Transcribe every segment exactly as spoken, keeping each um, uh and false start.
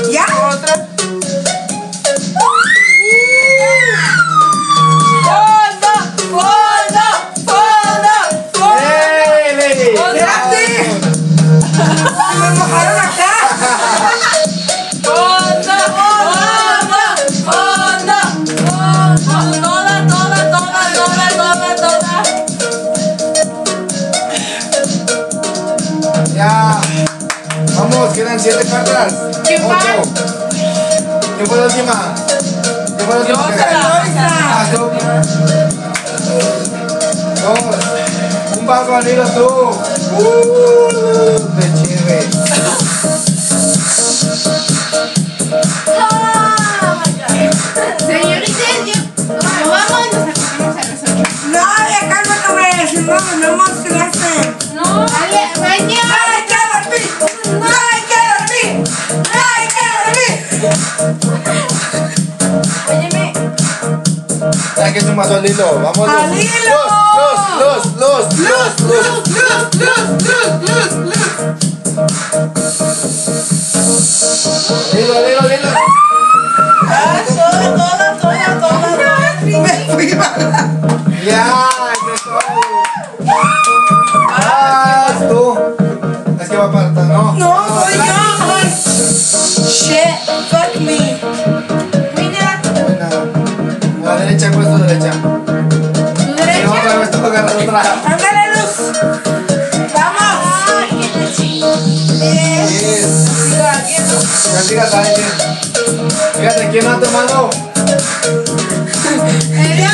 ¿Ya? Otra. Ya. Vamos, quedan siete cartas. ¿Quién va? Ocho. ¿Quién fue la última? ¿Quién fue la última? Yo se la Ah, tú. Dos. Un vaso al hilo tú. Uh, de chévere. Señorita, nos vamos y nos acostamos a las ocho. No, ya cálmate, si no, tenemos clase. No, dale, baño. ¡No hay que dormir! ¡No hay que dormir! ¡No hay que dormir! Óyeme. Ya que es un vaso al hilo. Vamos. ¡Al hilo! Los, los, los, los, los, los. Hilo, hilo, hilo. ¡Ah, toda, toda, toda, toda! Me fui para. Ya, empezó. Ah, tú. Es que va para atrás, ¿no? No, soy yo. Shit, fuck me. Mira, Buena. A la derecha, pues tu derecha. ¿Tu Y derecha? otra vez te agarras otra. ándale, Luz. Vamos. Ay, qué la chica. Bien. Yes. Sigo aquí, ¿no? Ya sigas ahí. Fíjate, ¿quién va tomando? ¡Ella!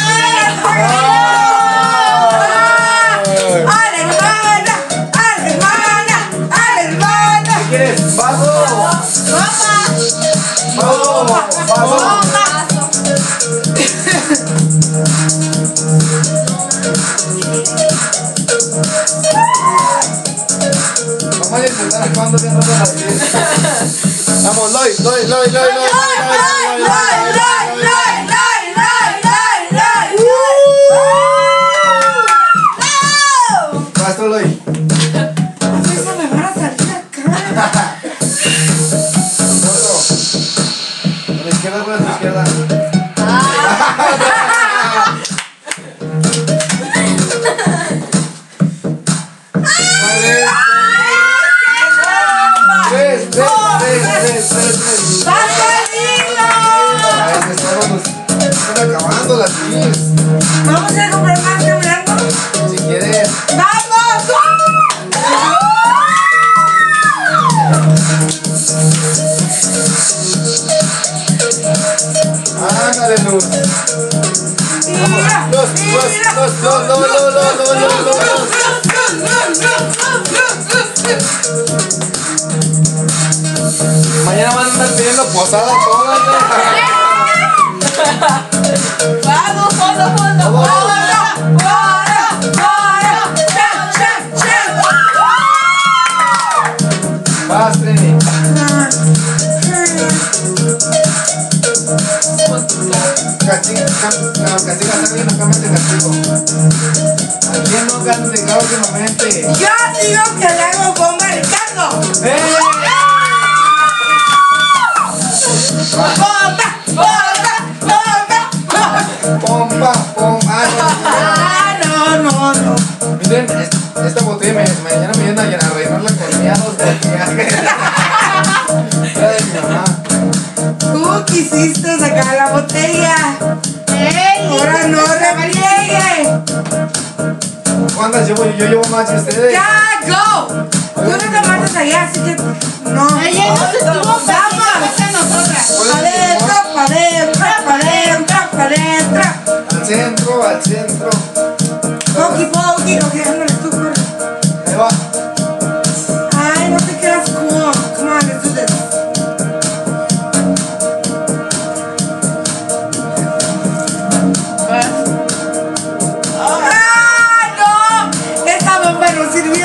¡A la hermana! ¡A la hermana! ¡A la hermana! ¿Qué quieres? ¡Vaso! ¡Mamá! ¡Vaso! ¡Vaso! Vamos a intentar cuando bien roto las pies. Vamos, Loy, Loy, Loy, Loy, Loy, Loy, Loy, Loy, Loy. Vas tú, Loy. Eso me van a salir acá. Otro. A la izquierda, por la izquierda. Tres, tres, tres, tres, tres, tres. Están acabando las pies. Vamos a comprar más quebrando. Si quieres. ¡Vamos! Ándale, Luz. Mira, Los, los, mira. los, los, los, los, los, los, los, los. Mañana van a andar pidiendo posada todas. Vamos, fondo, fondo, Vamos. fondo, fondo, fondo, cha, cha, cha. Vas, Trini. Castiga, no, castiga a alguien, no cambies de castigo. ¿A quién no castigado últimamente? Yo digo que le hago bomba al Ricardo. ¡Eh! Bomba, bomba, bomba, bomba. Pompa, pompa. Ah, Ah, no, no, no. no. Miren, es- esta botella me, mañana me vienen a llenar, a rellenarla con miados de Era de mi mamá. Tú quisiste sacar la botella. ¡Ey! Ahora no repliegue. ¿Cuántas llevo? Yo llevo más que ustedes. Ya, go. Tú no te matas allá, así que no. Ella nos estuvo Vamos. pasando a nosotras. Pa' adentro, pa' adentro, pa' adentro, pa' adentro. Al centro, al centro. Poki, poki, cogiéndole tú, corre. Ahí va. Ay, no te quedas cool. Come on, let's do this. ¡Ah, no! Esta bomba no sirvió.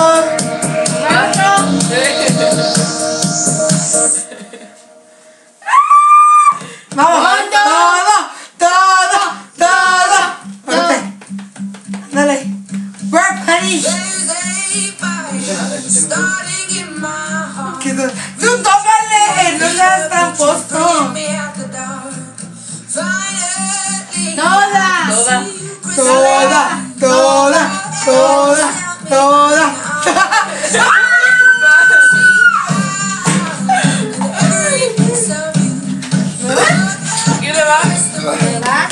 Vamos, todo, todo, todo. Dale, dale. Work, honey. ¿Qué tú? Tú tómale, no le seas tramposo. Toda. Toda. Toda, toda, toda, toda. ¿Quién le va? ¿Verdad?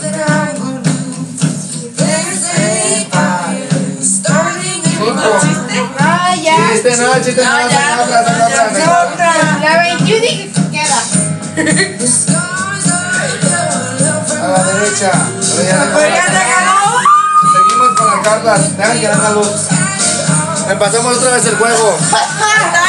No, ya. Chiste, no, chiste, no, No, ya. no, otra, otra, otra, otra. Otra. La veintiuno que se queda. A la derecha. Ahora ya Pues ya deja- te ganó. Seguimos con las cartas. Dejan que den la luz. Empezamos otra vez el juego. Está